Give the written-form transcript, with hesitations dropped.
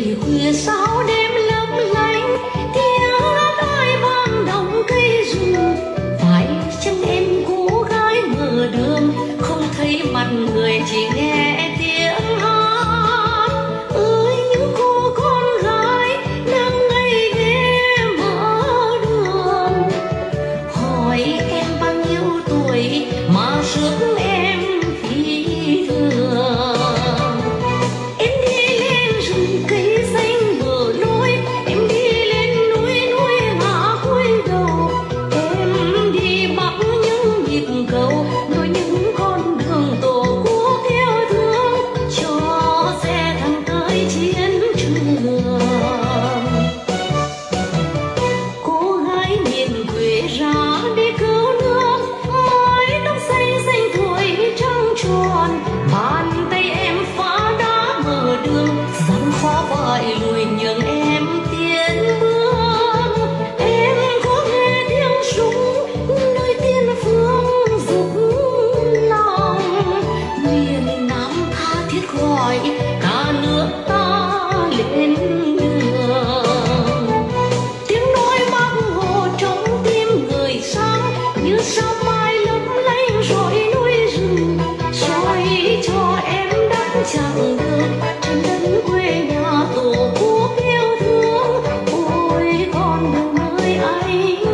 thì khuya sao đêm lấp lánh tiếng nói vang động cây rừng. Phải chăng em cô gái mở đường không thấy mặt người chỉ nghe tiếng hát. Ơi những cô con gái đang ngây ghé mở đường, hỏi em bao nhiêu tuổi mà rước em phi đường. Em đi lên rừng cây xanh bờ lối, em đi lên núi núi ngả cúi đầu. Em đi bắc những nhịp cầu nối những con đường tổ quốc yêu thương cho xe thẳng tới chiến trường. Cô gái miền quê ra đi cứu nước, mái tóc xanh xanh tuổi trăng tròn. Bàn tay em phá đá mở đường, gian khó phải lùi nhường em tiến bước. Em có nghe tiếng súng nơi tiên phương dục lòng, miền Nam tha thiết gọi cả nước ta lên đường. Tiếng nói Bác Hồ trong tim người sáng như sao mai lấp lánh rọi núi rừng, soi cho em đắp chặng đường trên đất quê nhà tổ quốc yêu thương. Ôi con đường nơi anh